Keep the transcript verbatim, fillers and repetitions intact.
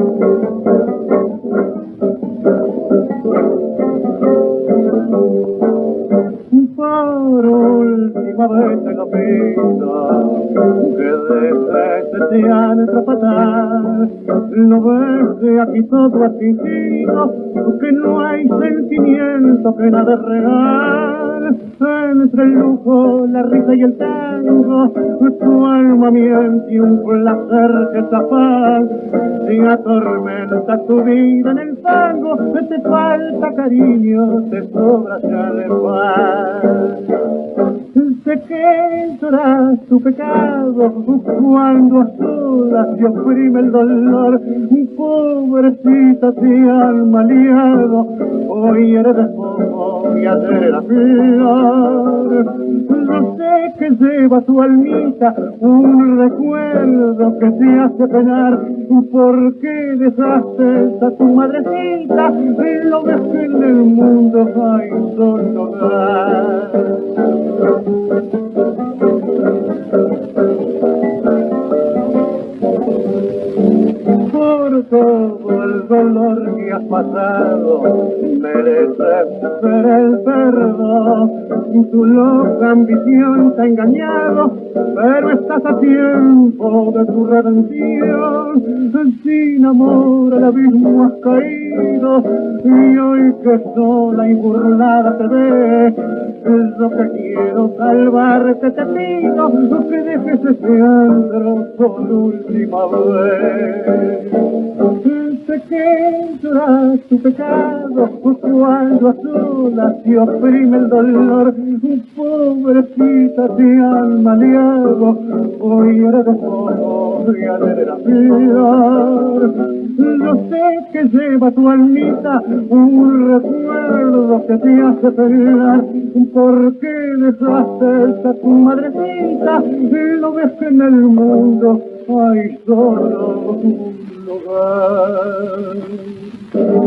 Por última vez te lo pido, que dejes de atrapatar. No ves que aquí todo es fingido, que no hay sentimiento, que nada es real. Entre el lujo, la risa y el tango, tu alma miente y un placer que es paz. Si atormenta tu vida en el fango, te falta cariño, te sobra ya de paz. Sé que lloras tu pecado cuando a solas te oprime el dolor. Pobrecita te han maleado, hoy eres de fuego y ayer era flor. No sé que lleva tu almita un recuerdo que te hace penar. ¿Por qué dejaste a tu madrecita? Lo ves que en el mundo hay solo hogar. Por todo el dolor que has pasado, mereces ser el perdón. Tu loca ambición te ha engañado, pero estás a tiempo de tu redención. Sin amor al abismo has caído, y hoy que sola y burlada te ves, lo que quiero salvarte te pido, que dejes ese antro por última vez. Sé que lloras tu pecado cuando a solas te oprime el dolor. Pobrecita te han maleado, hoy eres de fuego y ayer era flor. Yo sé que lleva tu almita un recuerdo que te hace pelear. ¿Por qué dejaste a tu madrecita? Y lo ves que en el mundo hay solo un lugar.